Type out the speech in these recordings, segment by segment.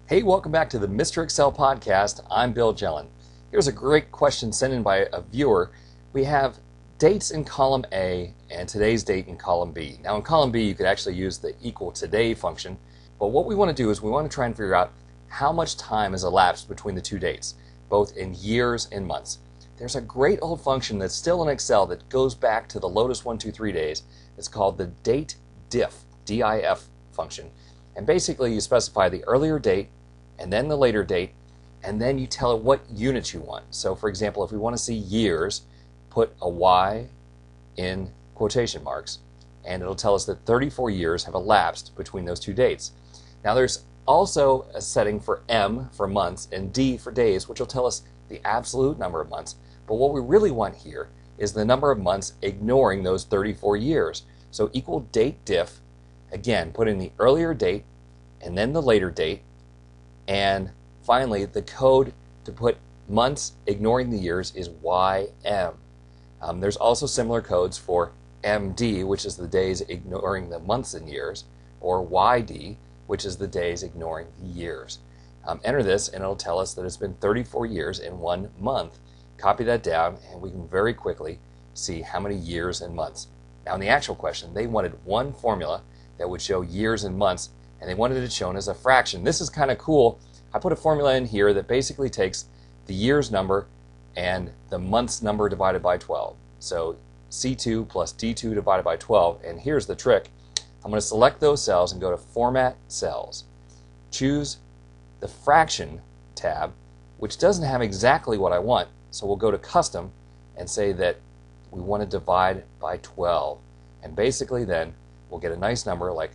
Hey, welcome back to the Mr. Excel podcast. I'm Bill Jelen. Here's a great question sent in by a viewer. We have dates in column A and today's date in column B. Now in column B you could actually use the equal today function, but what we want to do is we want to try and figure out how much time has elapsed between the two dates, both in years and months. There's a great old function that's still in Excel that goes back to the Lotus 123 days. It's called the DATEDIF, D-I-F function. And basically you specify the earlier date and then the later date, and then you tell it what units you want. So for example, if we want to see years, put a Y in quotation marks, and it'll tell us that 34 years have elapsed between those two dates. Now there's also a setting for M for months and D for days, which will tell us the absolute number of months. But what we really want here is the number of months ignoring those 34 years. So equal date diff, again, put in the earlier date and then the later date, and finally the code to put months ignoring the years is YM. There's also similar codes for MD, which is the days ignoring the months and years, or YD, which is the days ignoring the years. Enter this and it'll tell us that it's been 34 years in 1 month. Copy that down and we can very quickly see how many years and months. Now in the actual question, they wanted one formula that would show years and months, and they wanted it shown as a fraction. This is kind of cool. I put a formula in here that basically takes the years number and the months number divided by 12. So C2 plus D2 divided by 12, and here's the trick. I'm going to select those cells and go to Format Cells. Choose the Fraction tab, which doesn't have exactly what I want, so we'll go to Custom and say that we want to divide by 12. And basically then we'll get a nice number like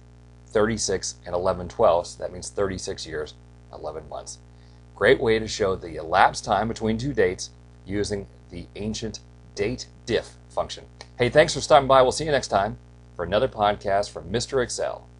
36 and 11/12, that means 36 years, 11 months. Great way to show the elapsed time between two dates using the ancient DATEDIF function. Hey, thanks for stopping by. We'll see you next time for another podcast from Mr. Excel.